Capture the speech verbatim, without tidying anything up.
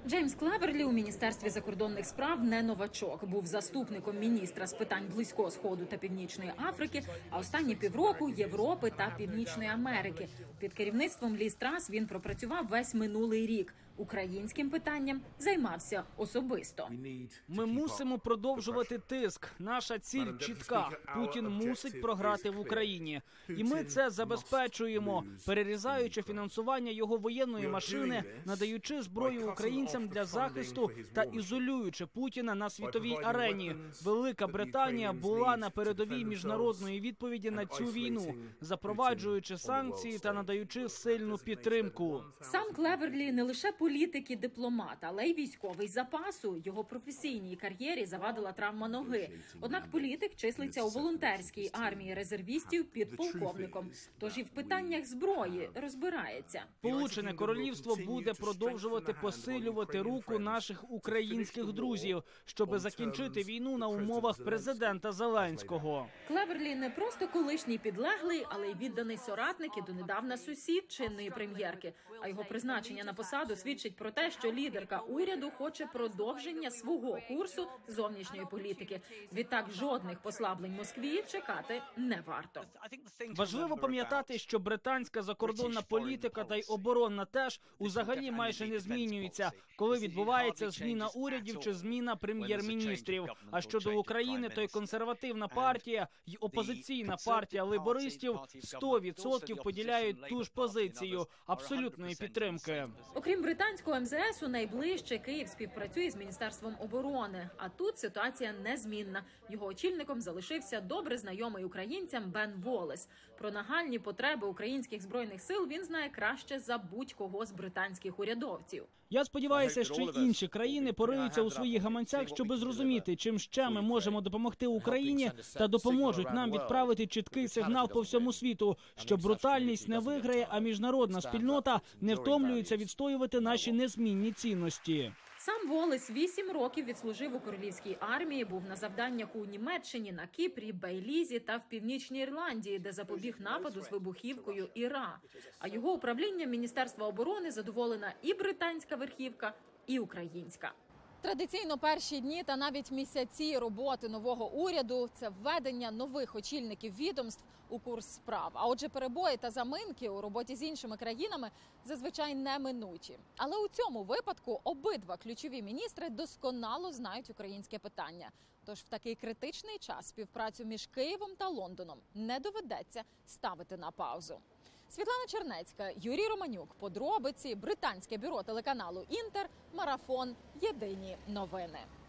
Джеймс Клеверлі у Міністерстві закордонних справ не новачок. Був заступником міністра з питань Близького Сходу та Північної Африки, а останні півроку – Європи та Північної Америки. Під керівництвом Ліз Трас він пропрацював весь минулий рік. Українським питанням займався особисто. Ми мусимо продовжувати тиск. Наша ціль чітка. Путін мусить програти в Україні. І ми це забезпечуємо, перерізаючи фінансування його воєнної машини, надаючи зброю українцям для захисту та ізолюючи Путіна на світовій арені. Велика Британія була на передовій міжнародної відповіді на цю війну, запроваджуючи санкції та надаючи сильну підтримку. Сам Клеверлі не лише політик і дипломат, але й військовий запасу. Його професійній кар'єрі завадила травма ноги. Однак політик числиться у волонтерській армії резервістів під полковником. Тож і в питаннях зброї розбирається. Сполучене Королівство буде продовжувати посилювати руку наших українських друзів, щоб закінчити війну на умовах президента Зеленського. Клеверлі не просто колишній підлеглий, але й відданий соратник і донедавна сусід чинної прем'єрки. А його призначення на посаду свідчить про те, що лідерка уряду хоче продовження свого курсу зовнішньої політики. Відтак жодних послаблень Москві чекати не варто. Важливо пам'ятати, що британська закордонна політика та й оборонна теж узагалі майже не змінюється, коли відбувається зміна урядів чи зміна прем'єр-міністрів. А щодо України, то й консервативна партія, й опозиційна партія лейбористів сто відсотків поділяють ту ж позицію абсолютної підтримки. Окрім британського ем зе есу, найближче Київ співпрацює з Міністерством оборони. А тут ситуація незмінна. Його очільником залишився добре знайомий українцям Бен Волес. Про нагальні потреби українських збройних сил він знає краще за будь-кого з британських урядовців. Я сподіваюся, що й інші країни пориються у своїх гаманцях, щоб зрозуміти, чим ще ми можемо допомогти Україні, та допоможуть нам відправити чіткий сигнал по всьому світу, що брутальність не виграє, а міжнародна спільнота не втомлюється відстоювати наші незмінні цінності. Сам Волес вісім років відслужив у королівській армії, був на завданнях у Німеччині, на Кіпрі, Бейлізі та в Північній Ірландії, де запобіг нападу з вибухівкою Іра. А його управлінням Міністерства оборони задоволена і британська верхівка, і українська. Традиційно перші дні та навіть місяці роботи нового уряду – це введення нових очільників відомств у курс справ. А отже, перебої та заминки у роботі з іншими країнами зазвичай неминучі. Але у цьому випадку обидва ключові міністри досконало знають українське питання. Тож в такий критичний час співпрацю між Києвом та Лондоном не доведеться ставити на паузу. Світлана Чернецька, Юрій Романюк, подробиці, британське бюро телеканалу «Інтер», Марафон, Єдині новини.